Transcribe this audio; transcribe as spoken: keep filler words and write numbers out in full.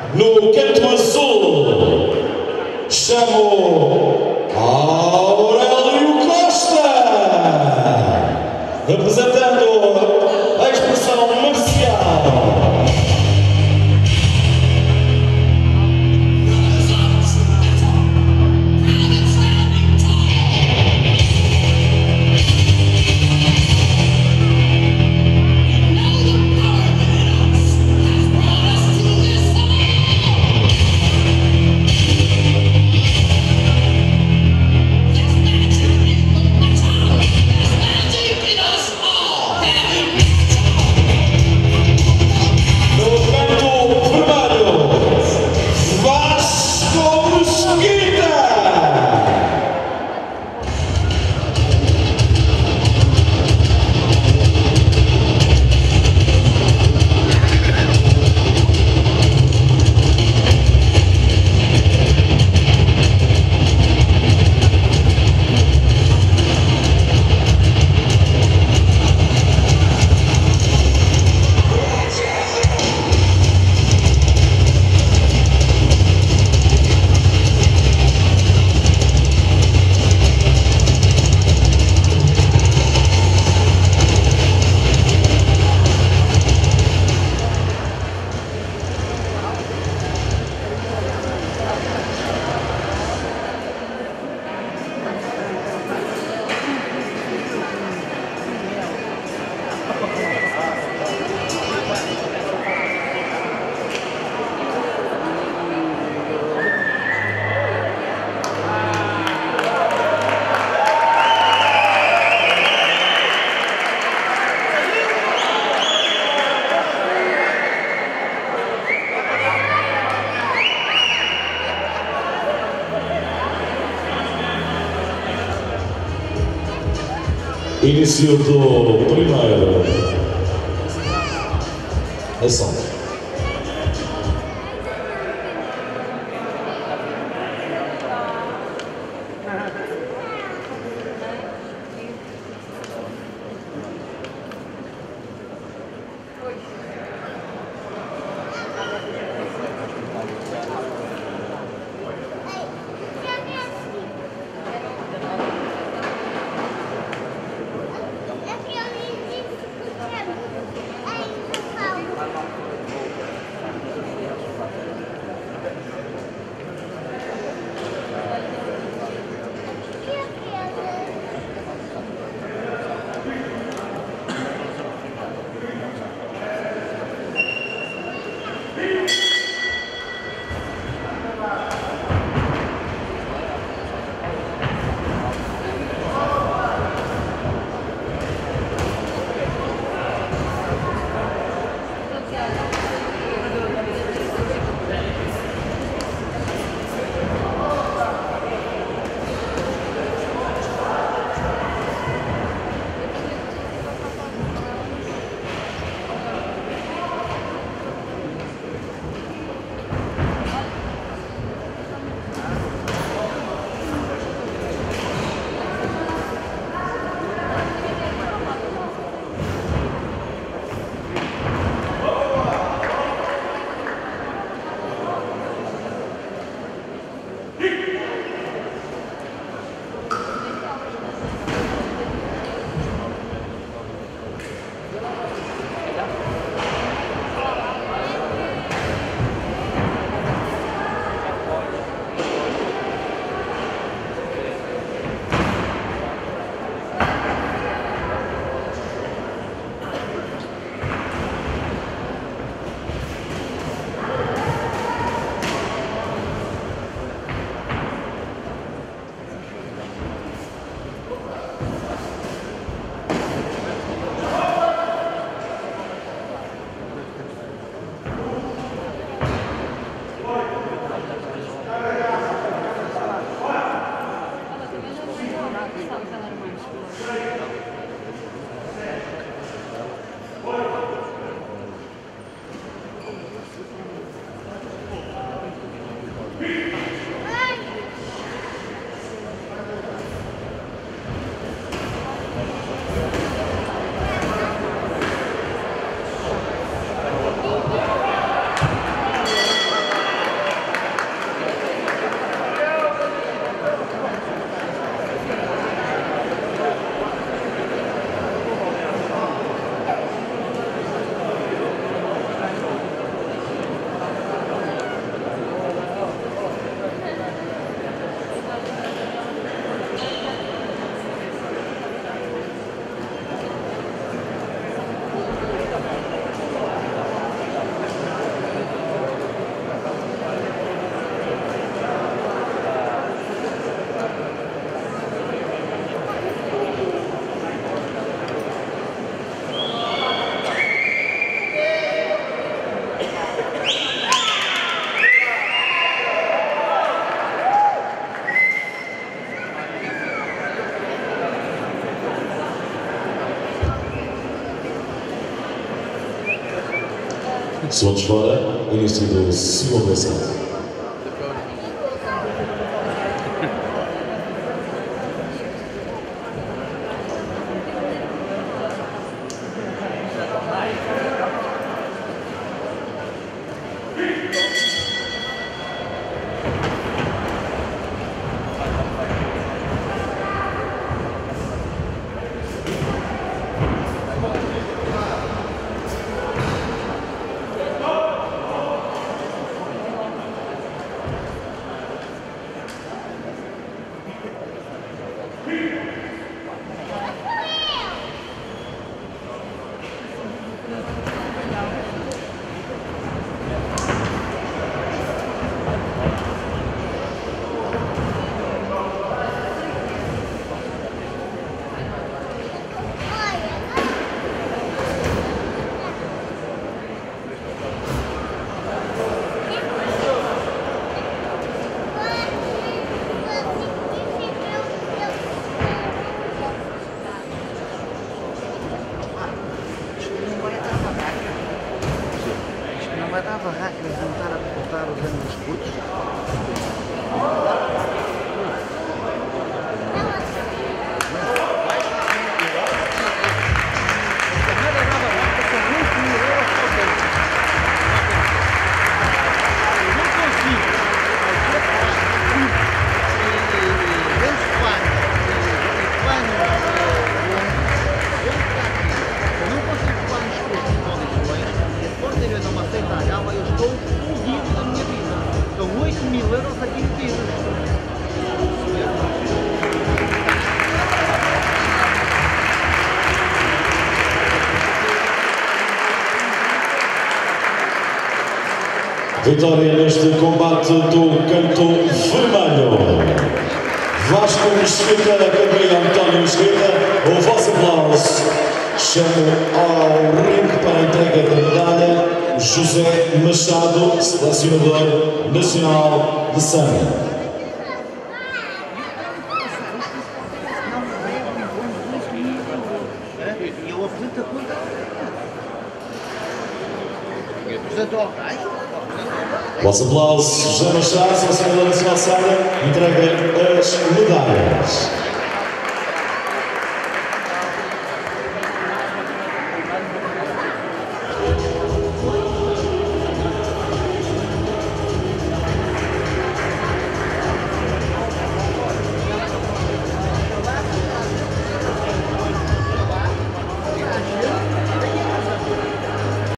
No canto azul, chamo Aurélio Costa, representando a expressão marcial. Início do primeiro assalto. Segundos fora, início do segundo assalto. Vai dar barraca, eles vão estar a cortar os anos curtos. Eu estou fodido da minha vida. São oito mil euros aqui metidos. Vitória neste combate do canto vermelho. Vasco Mesquita, campeão António Mesquita. O vosso aplauso. Chamo ao ringue para a entrega da medalha José Machado, selecionador nacional de Sânia. Eu apresento a conta. Eu apresento ao Rai. Vosso aplauso, José Machado, selecionador nacional de Sânia, entrega as medalhas.